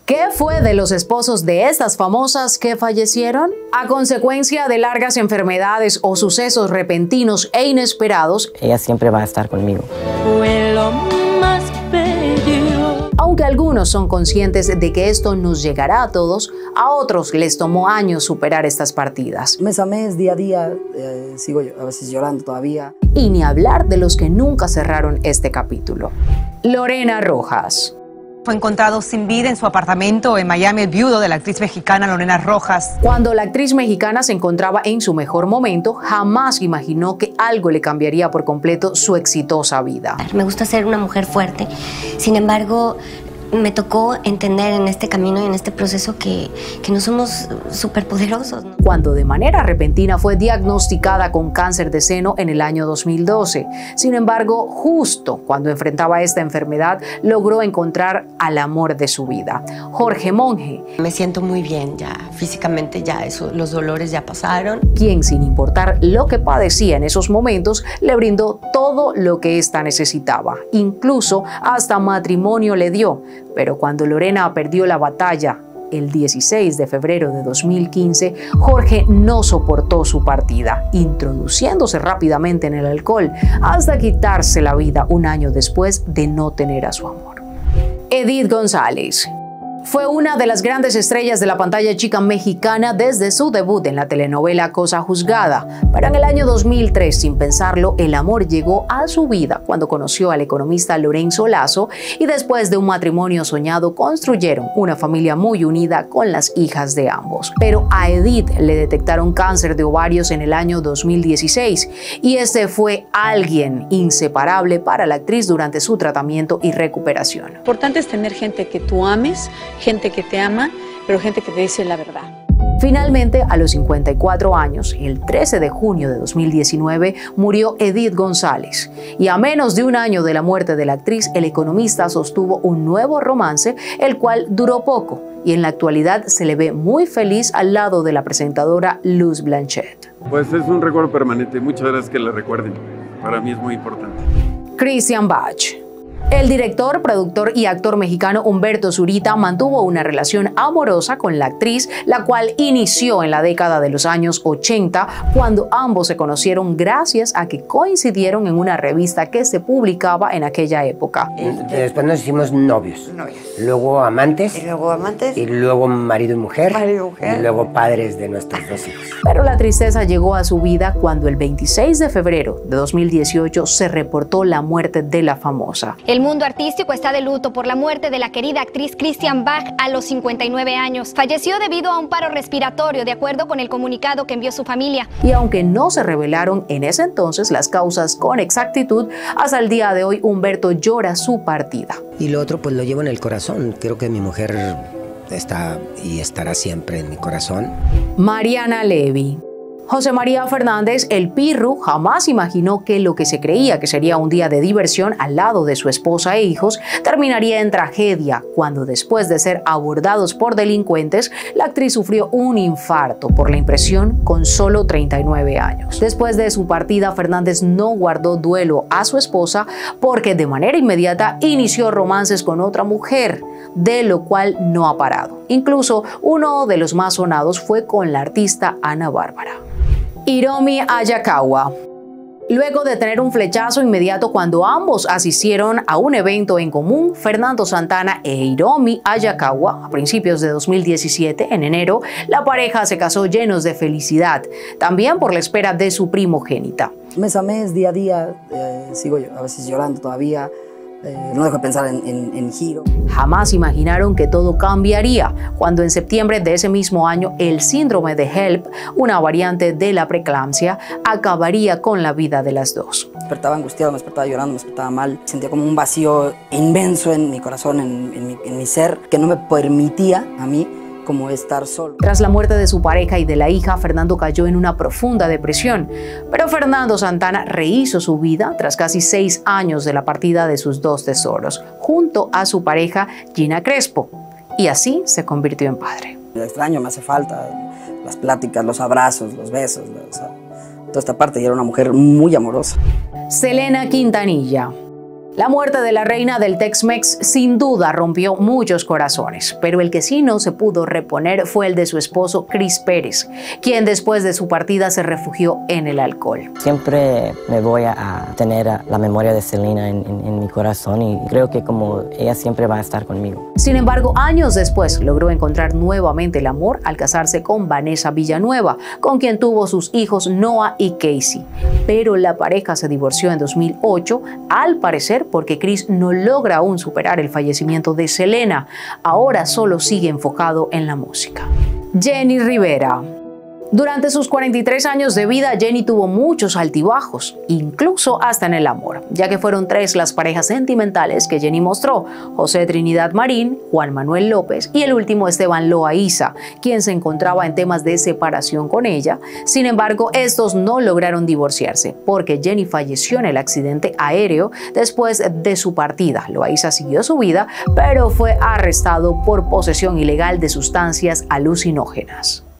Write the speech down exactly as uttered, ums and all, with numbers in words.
¿Qué fue de los esposos de estas famosas que fallecieron? A consecuencia de largas enfermedades o sucesos repentinos e inesperados, ella siempre va a estar conmigo. Fue lo más bello. Aunque algunos son conscientes de que esto nos llegará a todos, a otros les tomó años superar estas partidas. Mes a mes, día a día, eh, sigo a veces llorando todavía. Y ni hablar de los que nunca cerraron este capítulo. Lorena Rojas. Fue encontrado sin vida en su apartamento en Miami el viudo de la actriz mexicana Lorena Rojas. Cuando la actriz mexicana se encontraba en su mejor momento, jamás imaginó que algo le cambiaría por completo su exitosa vida. Me gusta ser una mujer fuerte, sin embargo, me tocó entender en este camino y en este proceso que, que no somos superpoderosos, ¿no? Cuando de manera repentina fue diagnosticada con cáncer de seno en el año dos mil doce. Sin embargo, justo cuando enfrentaba esta enfermedad, logró encontrar al amor de su vida, Jorge Monge. Me siento muy bien ya, físicamente ya, eso, los dolores ya pasaron. Quien, sin importar lo que padecía en esos momentos, le brindó todo lo que ésta necesitaba. Incluso hasta matrimonio le dio. Pero cuando Lorena perdió la batalla el dieciséis de febrero de dos mil quince, Jorge no soportó su partida, introduciéndose rápidamente en el alcohol hasta quitarse la vida un año después de no tener a su amor. Edith González. Fue una de las grandes estrellas de la pantalla chica mexicana desde su debut en la telenovela Cosa Juzgada. Pero en el año dos mil tres, sin pensarlo, el amor llegó a su vida cuando conoció al economista Lorenzo Lazo y después de un matrimonio soñado construyeron una familia muy unida con las hijas de ambos. Pero a Edith le detectaron cáncer de ovarios en el año dos mil dieciséis y este fue alguien inseparable para la actriz durante su tratamiento y recuperación. Lo importante es tener gente que tú ames, gente que te ama, pero gente que te dice la verdad. Finalmente, a los cincuenta y cuatro años, el trece de junio de dos mil diecinueve, murió Edith González. Y a menos de un año de la muerte de la actriz, el economista sostuvo un nuevo romance, el cual duró poco. Y en la actualidad se le ve muy feliz al lado de la presentadora Luz Blanchet. Pues es un recuerdo permanente. Muchas gracias que le recuerden. Para mí es muy importante. Christian Bach. El director, productor y actor mexicano Humberto Zurita mantuvo una relación amorosa con la actriz, la cual inició en la década de los años ochenta, cuando ambos se conocieron gracias a que coincidieron en una revista que se publicaba en aquella época. Después nos hicimos novios, novios. Luego amantes, y luego amantes, y luego marido y mujer, marido y mujer, y luego padres de nuestros dos hijos. Pero la tristeza llegó a su vida cuando el veintiséis de febrero de dos mil dieciocho se reportó la muerte de la famosa. El mundo artístico está de luto por la muerte de la querida actriz Christian Bach a los cincuenta y nueve años. Falleció debido a un paro respiratorio, de acuerdo con el comunicado que envió su familia. Y aunque no se revelaron en ese entonces las causas con exactitud, hasta el día de hoy Humberto llora su partida. Y lo otro pues lo llevo en el corazón. Creo que mi mujer está y estará siempre en mi corazón. Mariana Levy. José María Fernández, el Pirru, jamás imaginó que lo que se creía que sería un día de diversión al lado de su esposa e hijos terminaría en tragedia cuando, después de ser abordados por delincuentes, la actriz sufrió un infarto por la impresión con solo treinta y nueve años. Después de su partida, Fernández no guardó duelo a su esposa porque de manera inmediata inició romances con otra mujer, de lo cual no ha parado. Incluso uno de los más sonados fue con la artista Ana Bárbara. Hiromi Hayakawa. Luego de tener un flechazo inmediato cuando ambos asistieron a un evento en común, Fernando Santana e Hiromi Hayakawa, a principios de dos mil diecisiete, en enero, la pareja se casó llenos de felicidad, también por la espera de su primogénita. Mes a mes, día a día, eh, sigo a veces llorando todavía. Eh, no dejo de pensar en, en, en Giro. Jamás imaginaron que todo cambiaría cuando en septiembre de ese mismo año el síndrome de HELLP, una variante de la preeclampsia, acabaría con la vida de las dos. Me despertaba angustiado, me despertaba llorando, me despertaba mal. Sentía como un vacío inmenso en mi corazón, en, en, mi, en mi ser, que no me permitía a mí como estar solo. Tras la muerte de su pareja y de la hija, Fernando cayó en una profunda depresión. Pero Fernando Santana rehizo su vida tras casi seis años de la partida de sus dos tesoros, junto a su pareja Gina Crespo. Y así se convirtió en padre. Me extraño, me hace falta las pláticas, los abrazos, los besos, o sea, toda esta parte. Y era una mujer muy amorosa. Selena Quintanilla. La muerte de la reina del Tex-Mex sin duda rompió muchos corazones, pero el que sí no se pudo reponer fue el de su esposo Chris Pérez, quien después de su partida se refugió en el alcohol. Siempre me voy a tener la memoria de Selena en, en, en mi corazón y creo que como ella siempre va a estar conmigo. Sin embargo, años después logró encontrar nuevamente el amor al casarse con Vanessa Villanueva, con quien tuvo sus hijos Noah y Casey. Pero la pareja se divorció en dos mil ocho, al parecer porque Chris no logra aún superar el fallecimiento de Selena. Ahora solo sigue enfocado en la música. Jenny Rivera. Durante sus cuarenta y tres años de vida, Jenny tuvo muchos altibajos, incluso hasta en el amor, ya que fueron tres las parejas sentimentales que Jenny mostró: José Trinidad Marín, Juan Manuel López y el último Esteban Loaiza, quien se encontraba en temas de separación con ella. Sin embargo, estos no lograron divorciarse, porque Jenny falleció en el accidente aéreo después de su partida. Loaiza siguió su vida, pero fue arrestado por posesión ilegal de sustancias alucinógenas.